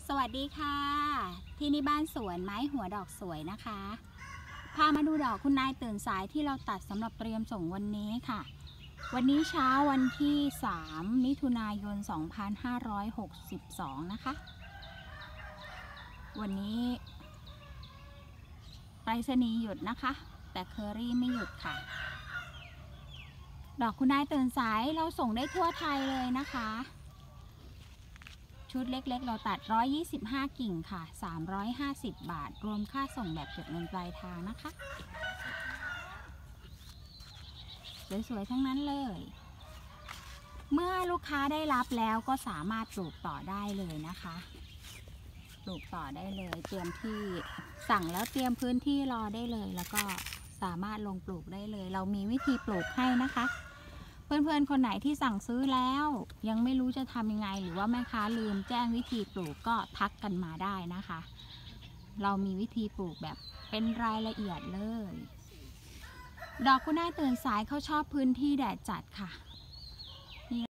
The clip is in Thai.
สวัสดีค่ะที่นี่บ้านสวนไม้หัวดอกสวยนะคะพามาดูดอกคุณนายตื่นสายที่เราตัดสำหรับเตรียมส่งวันนี้ค่ะวันนี้เช้าวันที่3 มิถุนายน 2562นะคะวันนี้ไปรษณีย์หยุดนะคะแต่เคอรี่ไม่หยุดค่ะดอกคุณนายตื่นสายเราส่งได้ทั่วไทยเลยนะคะชุดเล็กๆเราตัด125กิ่งค่ะ350 บาทรวมค่าส่งแบบเก็บเงินปลายทางนะคะสวยๆทั้งนั้นเลยเมื่อลูกค้าได้รับแล้วก็สามารถปลูกต่อได้เลยนะคะปลูกต่อได้เลยเตรียมที่สั่งแล้วเตรียมพื้นที่รอได้เลยแล้วก็สามารถลงปลูกได้เลยเรามีวิธีปลูกให้นะคะเพื่อนๆคนไหนที่สั่งซื้อแล้วยังไม่รู้จะทำยังไงหรือว่าแม่ค้าลืมแจ้งวิธีปลูกก็ทักกันมาได้นะคะเรามีวิธีปลูกแบบเป็นรายละเอียดเลยดอกคุณนายตื่นสายเขาชอบพื้นที่แดดจัดค่ะ